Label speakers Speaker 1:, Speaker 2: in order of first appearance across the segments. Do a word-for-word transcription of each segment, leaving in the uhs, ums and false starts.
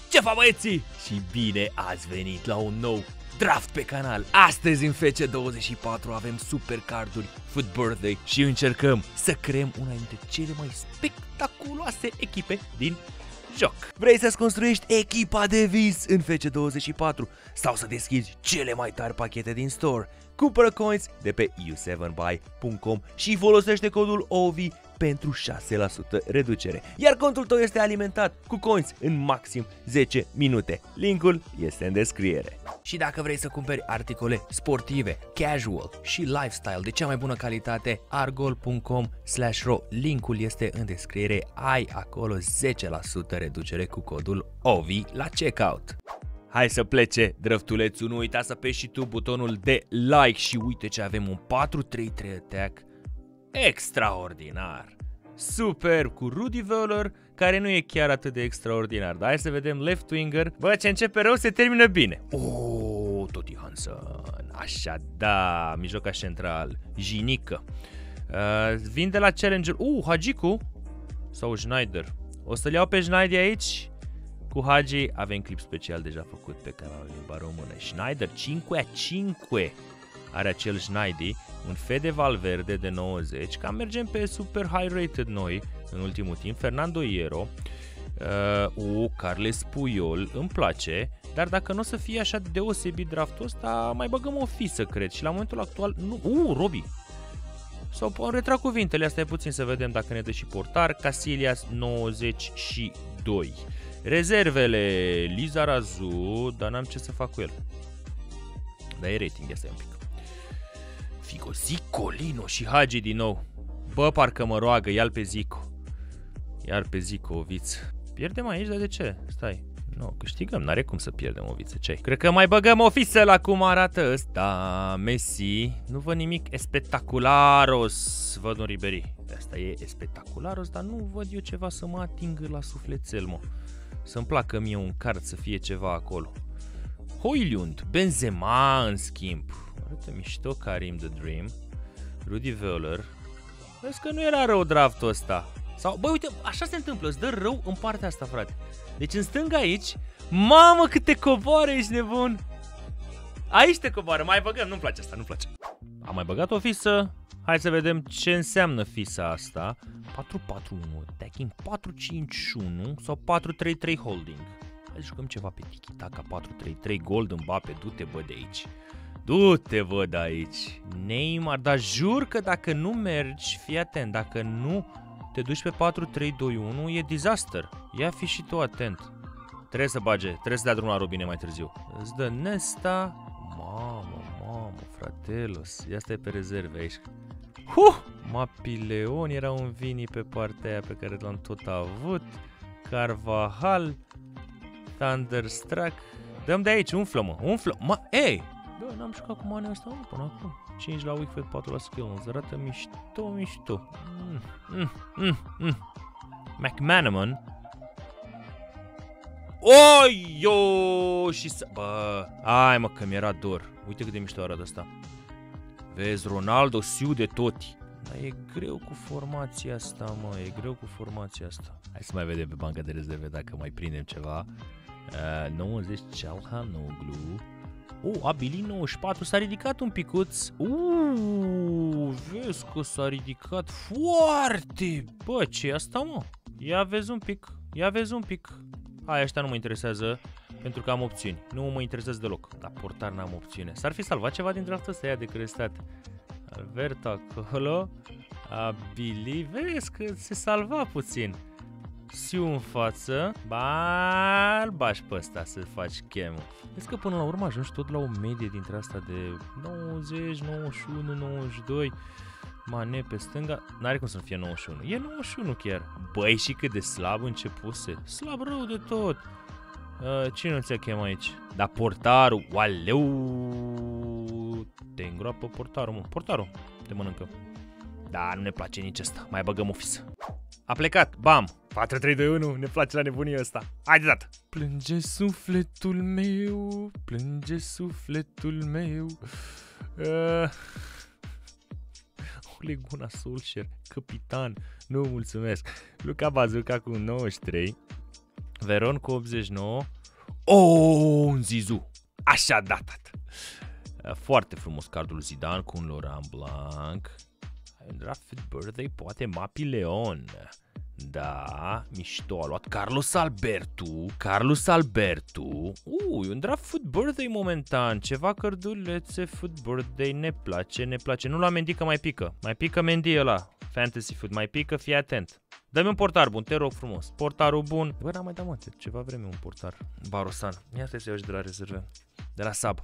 Speaker 1: Ce fac, băieții? Și bine ați venit la un nou draft pe canal. Astăzi în F C douăzeci și patru avem super carduri Foot Birthday și încercăm să creăm una dintre cele mai spectaculoase echipe din joc. Vrei să-ți construiești echipa de vis în F C douăzeci și patru sau să deschizi cele mai tari pachete din store? Cumpără coins de pe u șapte buy punct com și folosește codul O V I pentru șase la sută reducere. Iar contul tău este alimentat cu coins în maxim zece minute. Linkul este în descriere. Și dacă vrei să cumperi articole sportive, casual și lifestyle de cea mai bună calitate, argol punct com slash ro. Linkul este în descriere. Ai acolo zece la sută reducere cu codul O V I la checkout. Hai să plece, drăftulețul, nu uita să apeși și tu butonul de like și uite ce avem, un patru trei trei attack extraordinar. Super, cu Rudy Völler, care nu e chiar atât de extraordinar, dar hai să vedem left winger. Bă, ce începe rău se termină bine. Oh, Totti Hansen, așa da, mijlocaș central, Jinică. Uh, vin de la Challenger, uh, Hagiku sau Schneider. O să-l iau pe Schneider aici. Cu Hagi avem clip special deja făcut pe canalul limba română. Schneider cinci a cinci are acel Schneider, un Fede Valverde de nouăzeci, cam mergem pe super high rated noi în ultimul timp. Fernando Hierro, uh, uh, Carles Puyol, îmi place, dar dacă nu o să fie așa deosebit draftul ăsta, mai băgăm o fisă, cred, și la momentul actual, nu, uh, Robi. Sau în retrag cuvintele, asta e puțin să vedem dacă ne dă și portar. Casillas nouăzeci și doi. Rezervele, Lizarazu, dar n-am ce să fac cu el. Dar e rating, asta e un pic. Figo, Zico, Lino și Hagi din nou. Bă, parcă mă roagă, ia-l pe Zico. Iar pe Zico, o viță. Pierdem aici, dar de ce? Stai. Nu, câștigăm, n-are cum să pierdem o viță. Ce-ai? Cred că mai băgăm o fisă la cum arată ăsta. Messi. Nu văd nimic espectacularos. Văd un Ribéry. Asta e espectacularos, dar nu văd eu ceva să mă atingă la sufletel, mă. Să-mi placă mie un card să fie ceva acolo. Højlund, Benzema în schimb. Arată mișto, Karim the Dream. Rudy Völler. Vezi că nu era rău draftul ăsta. Sau, băi, uite, așa se întâmplă, îți dă rău în partea asta, frate. Deci în stânga aici, mamă câte coboare, ești nebun. Aici te coboară, mai băgăm, nu-mi place asta, nu-mi place. Am mai băgat o fisă. Hai să vedem ce înseamnă fisa asta. patru patru unu attacking, patru cinci unu sau patru trei trei holding. Hai să jucăm ceva pe tiki-taka. Patru trei trei Golden Mbappe, du-te bă de aici. Du-te bă de aici. Neymar, dar jur că dacă nu mergi, fii atent, dacă nu te duci pe patru trei doi unu e disaster. Ia fi și tu atent. Trebuie să bage, trebuie să dea drumul la Robine mai târziu. Îți dă Nesta. Mamă, mamă, fratelos. Ia stai pe rezerve aici. Huh! Mapileon era un Vini pe partea aia pe care l-am tot avut. Carvajal. Thunderstruck. Dăm de aici, umflă-mă, umflă. Ma, ei! Bă, n-am jucat cu Mane ăsta până acum. cinci la Wickfed, patru la skill. Îți arată mișto, mișto. Mm, mm, mm, mm. McManaman. Oi, yo! Și să... Bă, ai mă că mi-era dor. Uite cât de mișto arată asta. Vezi, Ronaldo, Siu de Totti. Dar e greu cu formația asta, mă, e greu cu formația asta. Hai să mai vedem pe banca de rezerve dacă mai prindem ceva. Uh, nouăzeci, Çalhanoğlu. Oh, Abili nouăzeci și patru, s-a ridicat un picuț. Uuu, vezi că s-a ridicat foarte. Bă, ce e asta, mă? Ia vezi un pic, ia vezi un pic. Hai, ăștia nu mă interesează pentru că am opțiuni. Nu mă interesează deloc. Dar portar n-am opțiune. S-ar fi salvat ceva din draftul ăsta, ia de crestat. Alberto acolo. Abili, vezi că se salva puțin. Siu în față. Ba, bași pe ăsta să faci chemul. Vezi că până la urmă ajungi tot la o medie dintre asta de nouăzeci, nouăzeci și unu, nouăzeci și doi. Mane pe stânga. N-are cum să nu fie nouăzeci și unu. E nouăzeci și unu chiar. Băi, și cât de slab începuse. Slab rău de tot. Uh, cine nu ți-a chem aici? Dar portarul. Ualeu. Te îngroapă portarul, mă. Portarul te mănâncă. Da, nu ne place nici asta. Mai băgăm o fisă. A plecat, bam. patru trei doi unu, ne place la nebunia asta. Hai de dată. Plânge sufletul meu, plânge sufletul meu. Uh... Ole Gunnar Solskjaer, capitan. Nu mulțumesc. Luca Bazooka cu nouăzeci și trei. Veron cu optzeci și nouă. Oh, un Zizou. Așa da, tată. Foarte frumos cardul Zidane cu un Laurent Blanc. Ai un draft fit birthday, poate Mapi Leon. Da, mișto, a luat Carlos Alberto. Carlos Alberto. Ui, un draft foot birthday momentan. Ceva cărdulețe foot birthday. Ne place, ne place. Nu la Mendy că mai pică. Mai pică Mendy ăla. Fantasy foot. Mai pică, fii atent. Dă-mi un portar bun, te rog frumos. Portarul bun. Bă, n-am mai dat, mă, ceva vreme un portar. Barosan. Ia să iau și de la rezerve. De la Sab.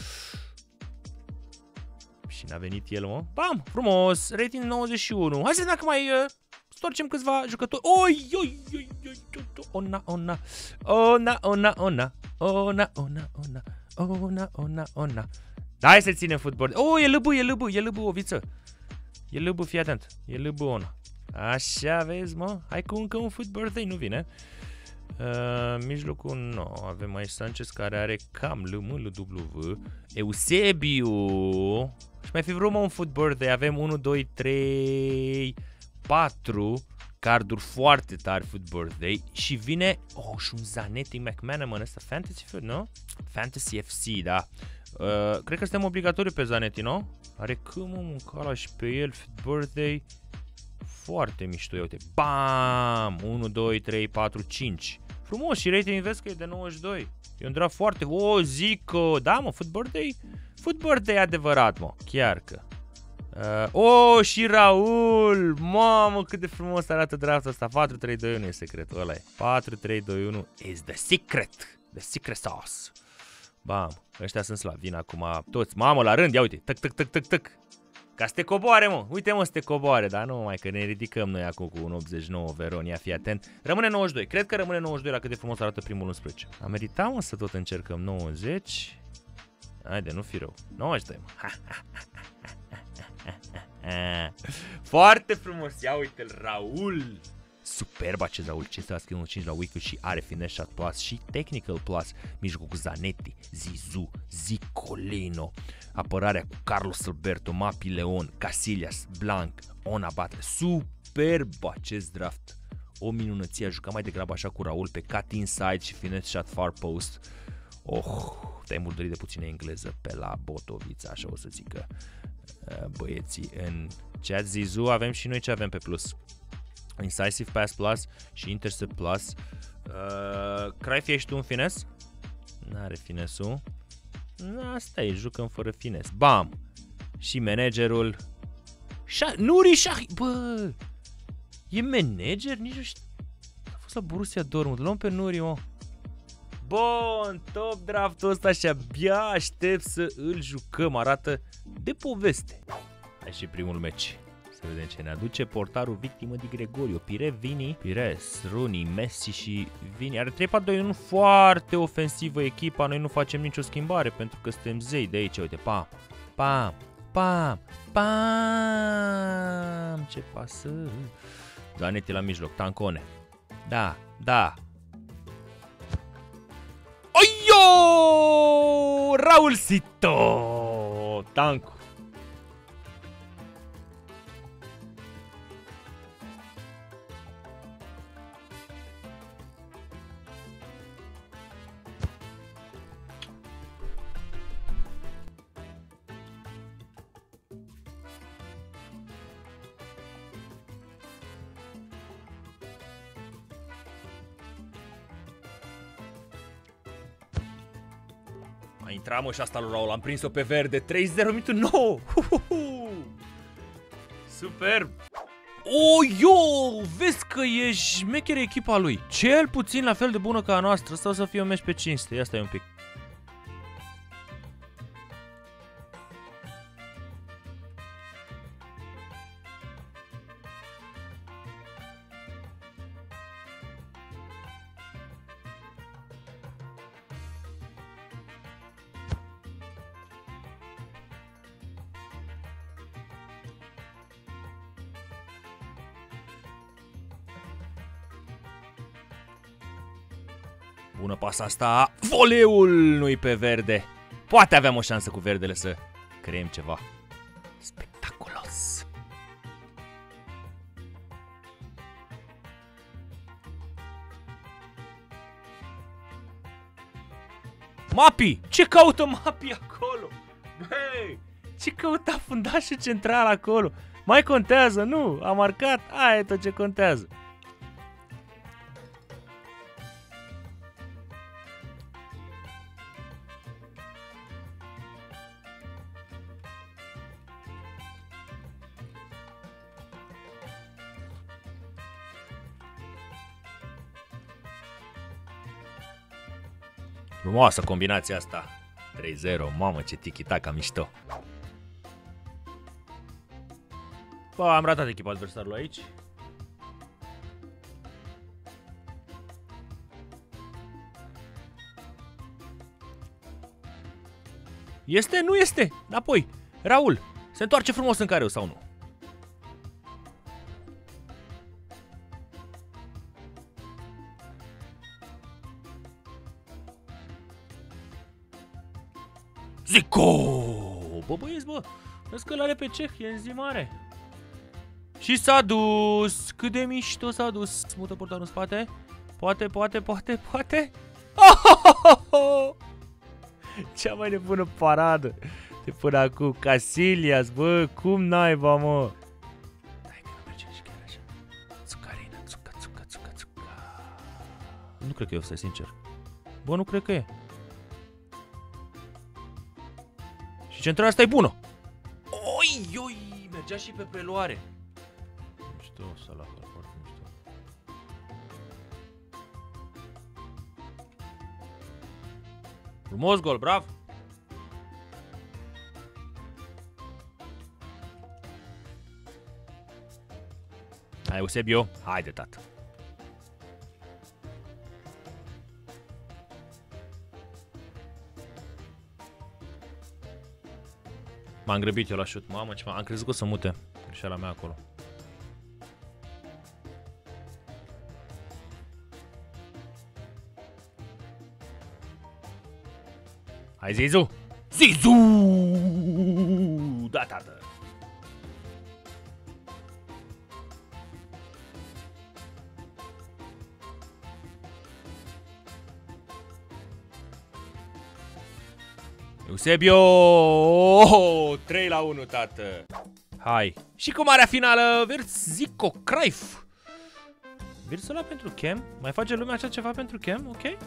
Speaker 1: Și n-a venit el, mă. Bam, frumos. Rating nouăzeci și unu. Hai să vedem dacă mai... Uh... Storcem câțiva jucători. Oi, oi, oi, oi, ona, ona, ona, ona, ona, ona, ona, ona, ona, ona, ona. Da, hai să ținem fotbal. Oh, e lăbă, e lăbă, e lăbă, o viță. E lăbă, fii atent. E lăbă, ona. Așa, vezi, mă. Hai cu încă un foot birthday, nu vine. Uh, mijlocul, nu. No. Avem aici Sanchez care are cam L M L W. Eusebiu. Și mai fi vreo un foot birthday. Avem unu, doi, trei... patru carduri foarte tari foot birthday și vine, oh, și un Zanetti McManaman, ăsta Fantasy Foot, nu? Fantasy F C, da. Uh, cred că suntem obligatoriu pe Zanetti, nu? Are cum un cala și pe el foot birthday. Foarte mișto, uite. Bam! unu, doi, trei, patru, cinci. Frumos și rating vezi că e de nouăzeci și doi. E un draft foarte, oh, Zico. Da, mă, foot birthday. Foot birthday adevărat, mă. Chiar că. Uh, oh, și Raul! Mamă, cât de frumos arată draftul ăsta. patru trei doi unu e secretul, ăla e. patru trei doi unu is the secret. The secret sauce. Bam, ăștia sunt slabi. Vin acum toți. Mamă, la rând, ia uite. Tăc, tăc, tăc, tăc, tăc. Ca să te coboare, mă. Uite, mă, să te coboare. Dar nu, mai că ne ridicăm noi acum cu un optzeci și nouă Veronia, fii atent. Rămâne nouăzeci și doi. Cred că rămâne nouăzeci și doi la cât de frumos arată primul unsprezece. Am meritat, mă, să tot încercăm nouăzeci. Haide, nu fi rău. nouăzeci și doi, mă. Foarte frumos, ia uite-l, Raul. Superb acest Raul, ce s-a scris cinci la Wiki și are Finesse Shot Plus și Technical Plus. Mijlocul cu Zanetti, Zizou, Zicolino. Apărarea cu Carlos Alberto, Mapi Leon, Casillas, Blanc, Ona Batre. Superb acest draft. O minunăție, a jucat mai degrabă așa cu Raul pe cut inside și Finesse Shot Far Post. Oh, te-ai murdărit de puțină engleză pe la Botovița, așa o să zică băieții în chat. Zizou avem și noi ce avem pe plus. Incisive Pass Plus și Intercept Plus. uh, Cruyff, ești tu un finesse? N-are finesul. Asta e, jucăm fără fines. Bam! Și managerul Șa Nuri Șahi. Bă, e manager? Nici nu știu. A fost la Borussia Dortmund. Luăm pe Nuri, mă. Bun, top draftul ăsta și abia aștept să îl jucăm. Arată de poveste. Hai și primul meci. Să vedem ce ne aduce. Portarul victimă de Gregorio. Pire, Vini, Pires, Rooney, Messi și Vini. Are trei patru doi unu, foarte ofensivă echipa. Noi nu facem nicio schimbare pentru că suntem zei de aici. Uite, pam, pam, pam, pam. Ce pasă. Zanetti la mijloc, Tancone. Da, da. Oio! Raulcito! Tancu. A intrat, mă, și asta lui Raul, am prins-o pe verde. trei zero minutul nouă. Superb. Oh, yo, vezi că e șmecheră echipa lui. Cel puțin la fel de bună ca a noastră. Asta o să fie un meci pe cinste. Ia stai un pic. Bună pasa asta. Voleul nu-i pe verde. Poate aveam o șansă cu verdele să creăm ceva spectaculos. Mapi! Ce caută Mapi acolo? Băi! Ce căuta fundașul central acolo? Mai contează, nu? A marcat? Aia e tot ce contează. Frumoasă combinația asta. trei zero, mamă ce tiki-taka mișto. Bă, am ratat echipa adversarului aici. Este? Nu este? Înapoi. Raul, se întoarce frumos în careu sau nu? Zico! Bă, băieți, bă, vezi că l-are pe ceh, e în zi mare. Și s-a dus! Cât de mișto s-a dus! Mută portarul în spate. Poate, poate, poate, poate. Oh, oh, oh, oh. Cea mai nebună paradă de până acum. Casillas, bă, cum naiba, mă? Hai că nu merge nici chiar așa. Țucarina, țuca, țuca, țuca, țuca. Nu cred că e offside, sincer. Bă, nu cred că e. Și centrarea asta e bună. Oi, oi, mergea și pe preluare. Mișto, Salah, foarte mișto. Frumos gol, bravo. Hai, Eusebio, haide, tată. M-am grăbit eu la șut, mamă, ce am crezut că o să mute. Greșeala mea acolo. Hai, Zizu! Zizu! Da, tată! Eusebio! Oh, trei la unu, tată! Hai! Și cu marea finală, Zico, Cruyff! Virsul ăla pentru Chem? Mai face lumea așa ceva pentru Chem? Ok?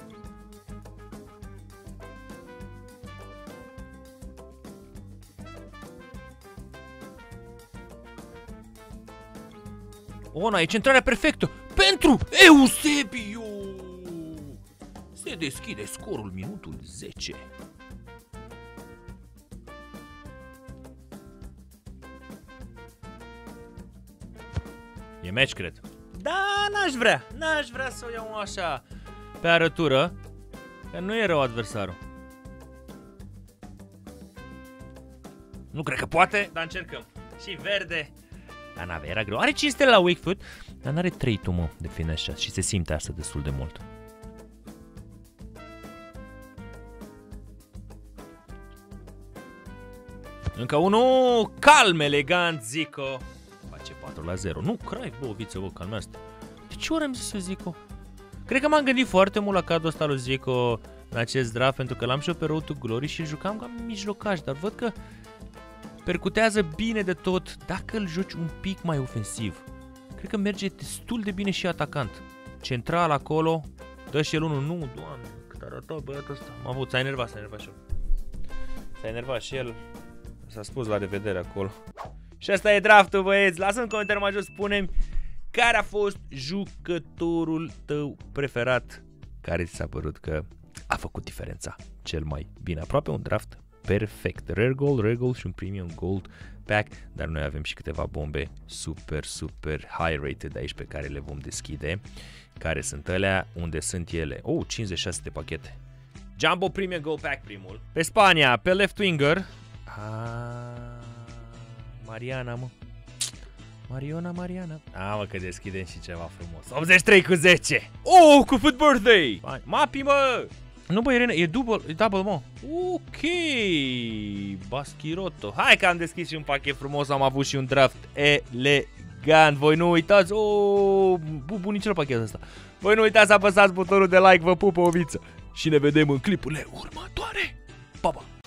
Speaker 1: Ona, e centrarea perfectă pentru Eusebio! Se deschide scorul minutul zece. E meci, cred. Da, n-aș vrea. N-aș vrea să o iau așa pe arătură, că nu e rău adversarul. Nu cred că poate, dar încercăm. Și verde. Dar n-avea, era greu. Are cinci stele la weak foot, dar n-are trei tu, mă, de finesse shot și se simte asta destul de mult. Încă unul, calm, elegant, Zico. Face patru la zero. Nu, Cruyff, bă, viță, bă, calmează-te. De ce ori am zis eu Zico? Cred că m-am gândit foarte mult la cadrul ăsta lui Zico în acest draft, pentru că l-am și eu pe Road to Glory și îl jucam ca mijlocaș, dar văd că percutează bine de tot dacă îl joci un pic mai ofensiv. Cred că merge destul de bine și atacant. Central acolo, dă și el unul. Nu, doamne, cât arăta băiatul ăsta. M-a avut, s-a enervat, s-a enervat și el. S-a enervat și el. S-a spus la revedere acolo. Și asta e draftul, băieți. Lasă în comentarii mai jos, spune-mi care a fost jucătorul tău preferat, care ți s-a părut că a făcut diferența cel mai bine. Aproape un draft perfect. Rare Gold, Rare Gold și un Premium Gold Pack, dar noi avem și câteva bombe super, super high rated aici pe care le vom deschide. Care sunt alea? Unde sunt ele? Oh, cincizeci și șase de pachete. Jumbo Premium Gold Pack primul. Pe Spania, pe left winger. Ah, Mariana, mă. Mariona, Mariana. Ah, mă, că deschidem și ceva frumos. optzeci și trei cu zece. Oh, cu Foot Birthday. Mapi, mă. Nu, bă, Irene, e double, e double, mă. Ok. Baschirotto. Hai că am deschis și un pachet frumos. Am avut și un draft elegant. Voi nu uitați. Oh, bu, bunicel pachetul ăsta. Voi nu uitați să apăsați butonul de like. Vă pupă, o viță. și ne vedem în clipurile următoare. Pa, pa!